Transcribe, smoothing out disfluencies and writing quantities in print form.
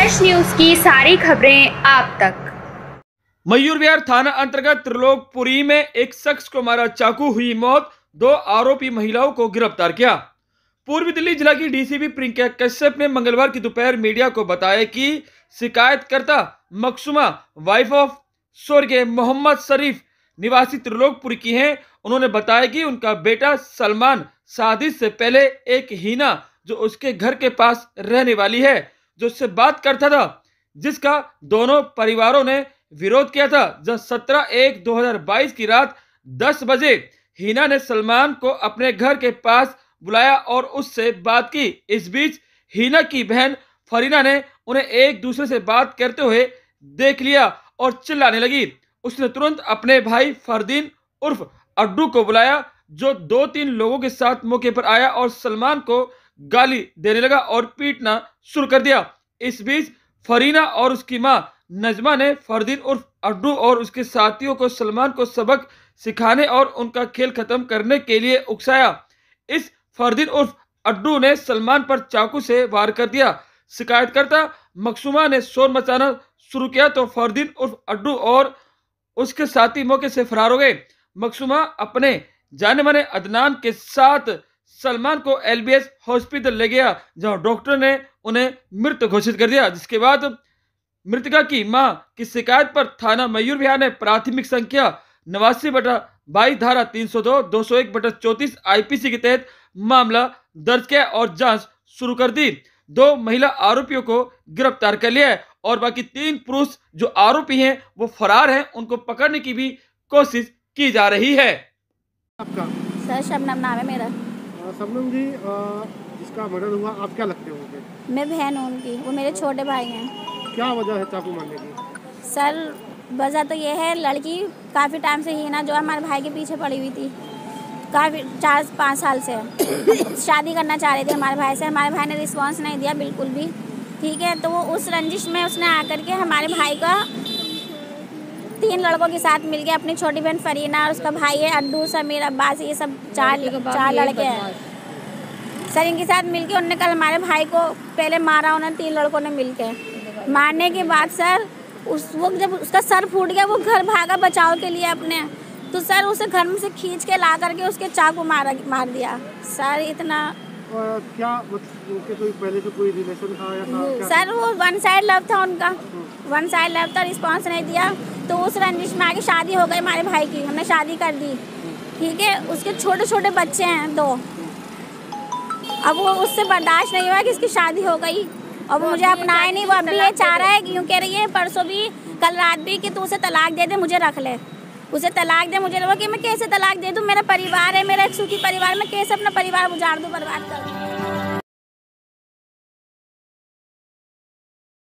Fresh news की सारी खबरें आप तक। मयूर विहार थाना अंतर्गत त्रिलोकपुरी में एक शख्स को मारा चाकू, हुई मौत। 2 आरोपी महिलाओं को गिरफ्तार किया। पूर्वी दिल्ली जिला की डीसीपी प्रियंका कश्यप ने मंगलवार की दोपहर मीडिया को बताया कि शिकायतकर्ता मकसूमा वाइफ ऑफ स्वर्गीय मोहम्मद शरीफ निवासी त्रिलोकपुरी की हैं। उन्होंने बताया कि उनका बेटा सलमान शादी से पहले एक हीना जो उसके घर के पास रहने वाली है, जो उससे बात करता था, जिसका दोनों परिवारों ने विरोध किया था। जब 17/1/2022 की रात 10 बजे हीना ने सलमान को अपने घर के पास बुलाया और उससे बात की। इस बीच हीना की बहन फरीना ने उन्हें एक दूसरे से बात करते हुए देख लिया और चिल्लाने लगी। उसने तुरंत अपने भाई फरदीन उर्फ अड्डू को बुलाया, जो 2-3 लोगों के साथ मौके पर आया और सलमान को गाली देने लगा और पीटना शुरू कर दिया। इस बीच फरीना और उसकी मां नजमा ने फरदीन उर्फ अड्डू और उसके साथियों को सलमान को सबक सिखाने और उनका खेल खत्म करने के लिए उकसाया। इस फरदीन उर्फ अड्डू ने सलमान पर चाकू से वार कर दिया। शिकायतकर्ता मकसूमा ने शोर मचाना शुरू किया तो फरदीन उर्फ अड्डू और उसके साथी मौके से फरार हो गए। मकसूमा अपने जाने माने अदनान के साथ सलमान को एलबीएस हॉस्पिटल ले गया, जहां डॉक्टर ने उन्हें मृत घोषित कर दिया। जिसके बाद मृतका की मां की शिकायत पर थाना मयूर विहार ने प्राथमिक संख्या 89/22 धारा 302, 201/34 आईपीसी के तहत मामला दर्ज किया और जांच शुरू कर दी। 2 महिला आरोपियों को गिरफ्तार कर लिया है और बाकी 3 पुरुष जो आरोपी हैं वो फरार हैं। उनको पकड़ने की भी कोशिश की जा रही है। आपका सर शबनम नाम है मेरा। शबनम जी, जिसका मर्डर हुआ आप क्या लगते होंगे? मैं बहन हूँ उनकी, वो मेरे छोटे भाई हैं। क्या वजह है चाकू मारने की? सर वजह तो ये है, लड़की काफ़ी टाइम से हीना जो हमारे भाई के पीछे पड़ी हुई थी, काफ़ी 4-5 साल से शादी करना चाह रहे थे हमारे भाई से। हमारे भाई ने रिस्पॉन्स नहीं दिया बिल्कुल भी, ठीक है। तो वो उस रंजिश में उसने आकर के हमारे भाई का 3 लड़कों के साथ मिल गया, अपनी छोटी बहन फरीना और उसका भाई है अड्डू, समीर, अब्बास, ये सब 4 लड़के हैं सर। इनके साथ मिलके उन्होंने कल हमारे भाई को पहले मारा, उन्होंने 3 लड़कों ने मिलके। मारने के बाद सर उस वक्त जब उसका सर फूट गया, वो घर भागा बचाव के लिए अपने, तो सर उसे घर में से खींच के ला करके उसके चाकू मार दिया सर। इतना क्या उनके कोई पहले से कोई रिलेशन था या था? सर वो 1 साइड लव था उनका, 1 साइड लव था। रिस्पॉन्स नहीं दिया तो उस रंजिश में आगे शादी हो गई हमारे भाई की, हमने शादी कर दी, ठीक है। उसके छोटे छोटे बच्चे हैं 2। अब वो उससे बर्दाश्त नहीं हुआ कि इसकी शादी हो गई और वो मुझे अपनाए नहीं। वो अभी ये चाह रहा है, यूँ कह रही है परसों भी, कल रात भी, कि तू उसे तलाक दे दे, मुझे रख ले, उसे तलाक दे। मुझे लगा कि मैं कैसे तलाक दे दूँ, मेरा परिवार है, मेरा एक सुखी परिवार, मैं कैसे अपना परिवार उजाड़ दूँ, बर्बाद कर दूँ।